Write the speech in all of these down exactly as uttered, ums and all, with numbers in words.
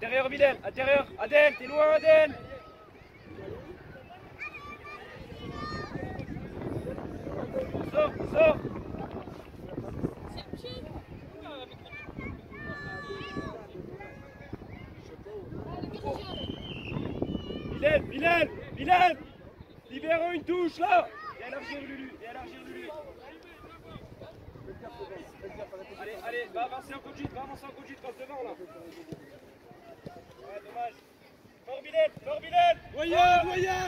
Intérieur, Bilal, intérieur. Adèle, t'es loin, Adèle. Sors, sors. Bilal, Bilal, Bilal. Libérons une touche, là. Et élargir Lulu, et élargir Lulu. Allez, allez, va avancer en conduite, va avancer en conduite, passe devant, là. Ouais, dommage. Fort Bilal, fort Bilal. Voyade, voyade.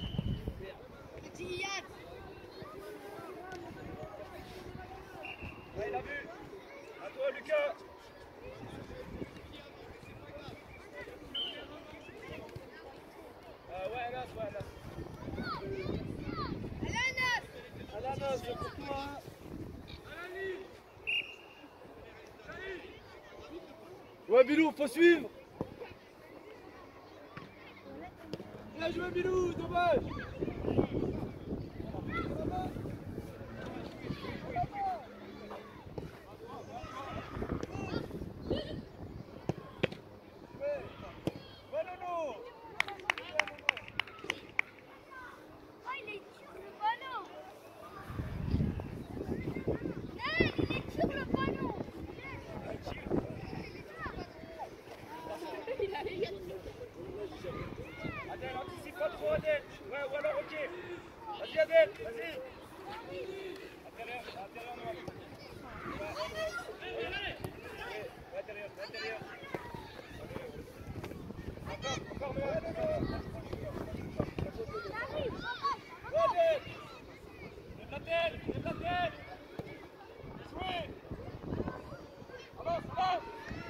Ouais, il a vu. À toi, Lucas. Euh, ouais, Anas, ouais, Anas. Alanas. Alanas, c'est pour toi. Ouais, Bilou, faut suivre. Bien joué, Bilou, dommage. Adèle, anticipe pas trop, Adèle. Ouais, ou alors, ok. Vas-y, Adèle, vas-y. Intérieur, intérieur, noir. Ouais, ouais, intérieur, intérieur. Encore, encore, noir. Adèle, lève la tête, lève la tête. Jouez. Avance, avance.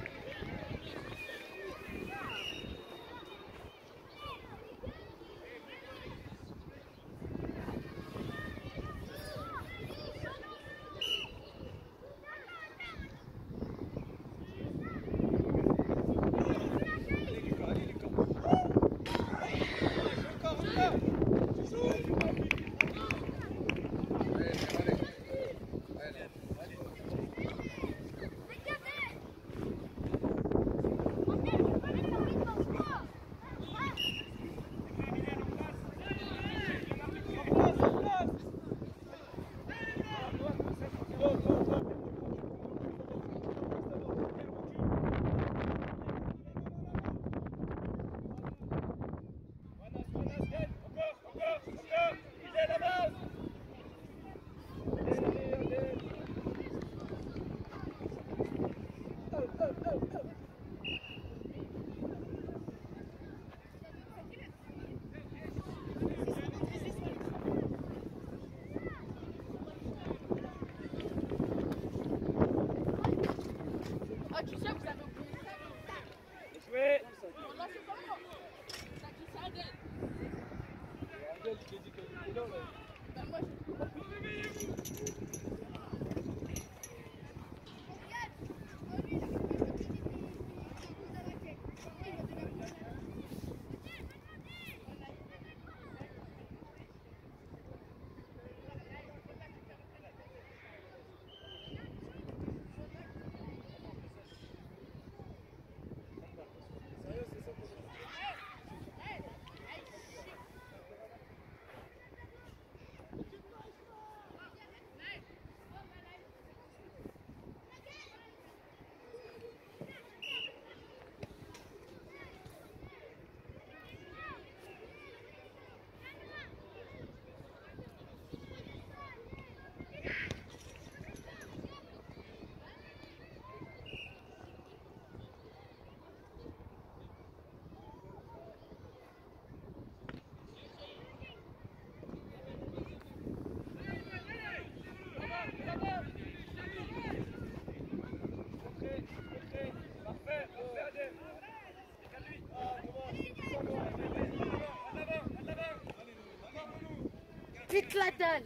Vite la dalle.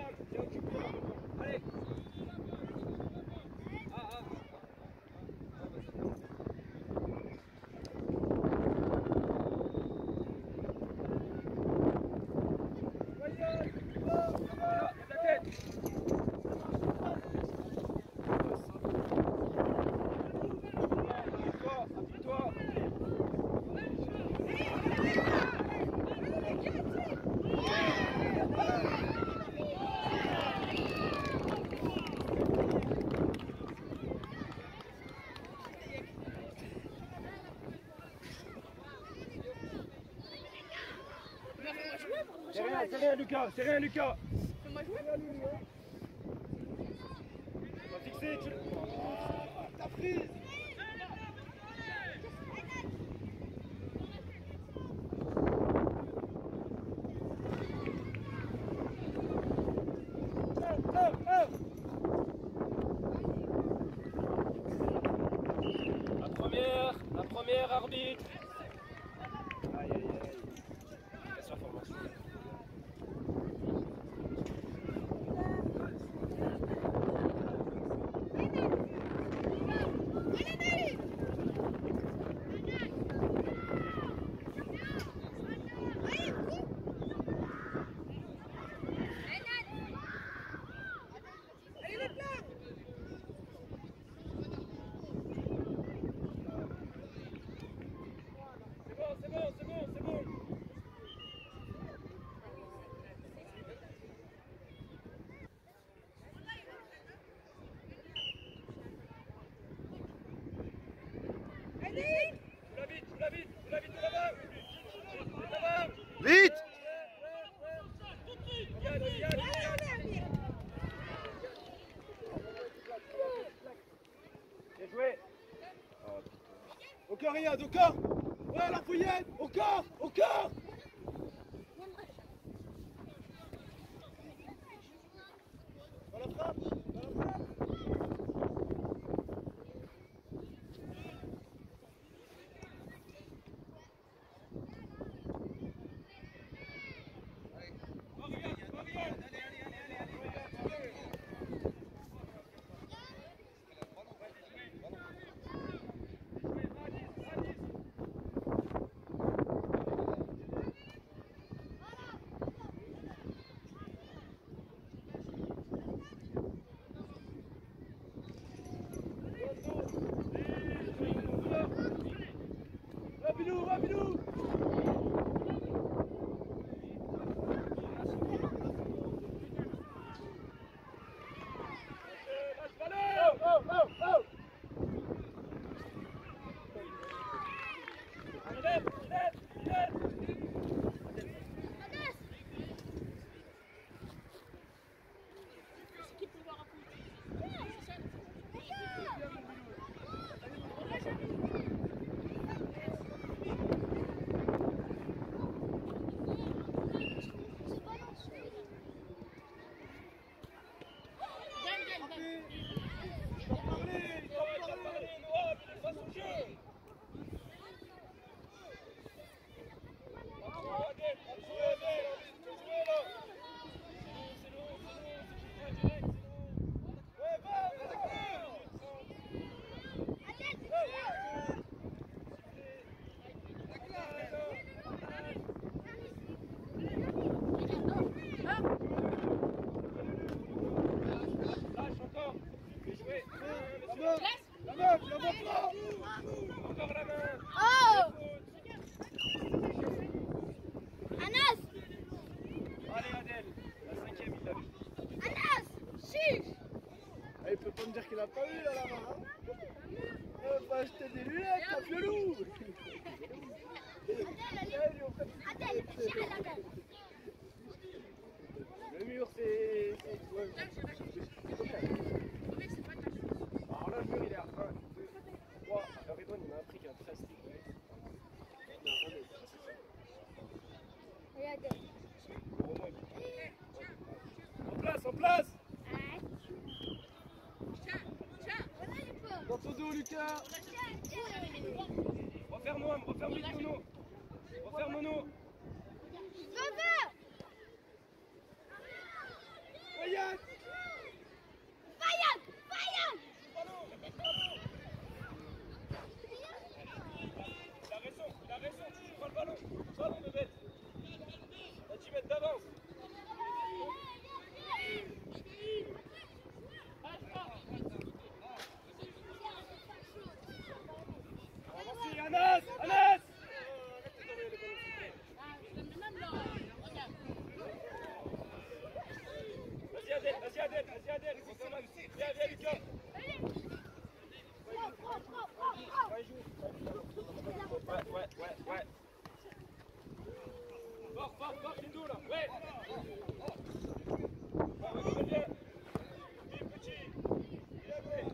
balle. Viens occuper là. Allez. Ah, ah. C'est rien, c'est rien Lucas, c'est rien Lucas. Fais-moi jouer. Va fixer, tu le... T'as pris. La première, la première arbitre. Aïe aïe aïe. Quelle sa formation. C'est bon, c'est bon, c'est bon. Allez. Tu la vite, tu la vite, tu la vite, tu la vas. Vite! Regarde, regarde, regarde. Bien joué. Oh putain. Au corps, Riyad, au corps. Ouais, la fouillette. Au corps, au corps. Dans la frappe, dans la frappe. Rapidou, rapidou. La meuf, la vois pas. Encore la main. Oh Anas. Allez Adèle, la cinquième il l'a vu. Anas. Si. Ah, il peut pas me dire qu'il a pas eu là la main. Hein. On va acheter des lunettes, un violou. Adèle, chérie Adèle. Le mur c'est... Ouais. Alors là le mur il est à un, deux, trois. Alors Redouane il m'a appris qu'il y a treize degrés. Regarde. En place, en place. Dans ton dos Lucas. Referme-moi, referme vite Mono. Referme Mono. Adèle, vas-y Adèle, vas-y Adèle. Viens, viens Lucas. Ouais, ouais, ouais, ouais. Fort, fort, fort, Lindo là. Ouais. Ouais, ouais, viens. Viens, petit. Viens, ouais.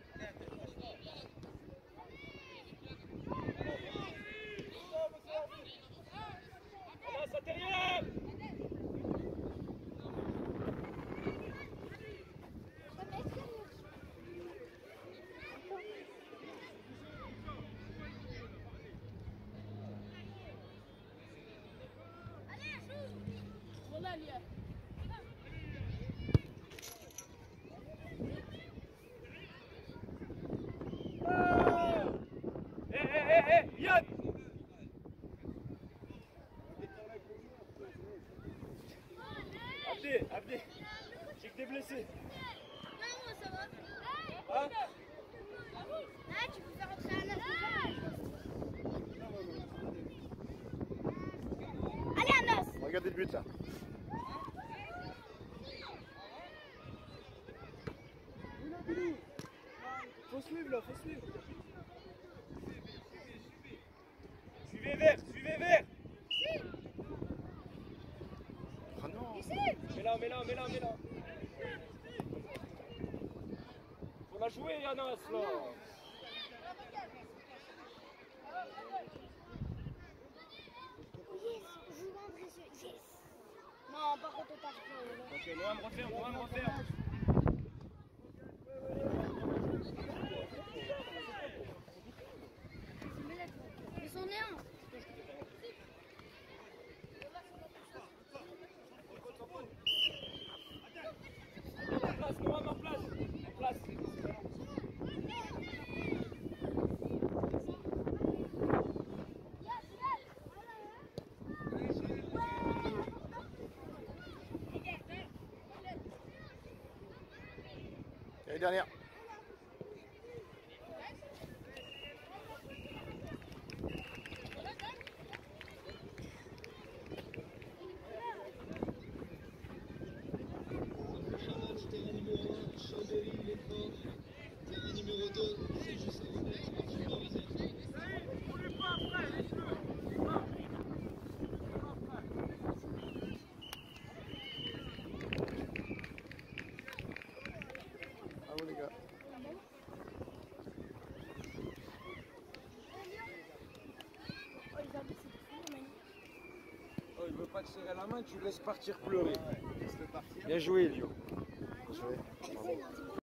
Anas, intérieur. Voilà, Lia. Hé, hé, hé, hé, Yann. Abdé, Abdé. J'ai que des blessés. Non, moi, ça va. Hein? Ah, tu peux faire rentrer un Anas. Allez, Anas. Regardez le but là. Faut suivre là, faut suivre. Suivez vert, suivez vert. Ah non. Mets là, mets là, mets là, mets là. Faut la jouer, Anas là. Non, par contre, on part. Ok, Noam refaire, Noam refaire. Mais c'en est un. En place, Noam en place. En place. Et dernière. Terrain numéro un, Chambéry, il est fort. Terrain numéro deux, c'est juste un Bravo les gars. Oh, il veut pas te serrer la main, tu laisses partir pleurer. Laisse-le partir. Bien joué, Lio. Jouer. Bravo.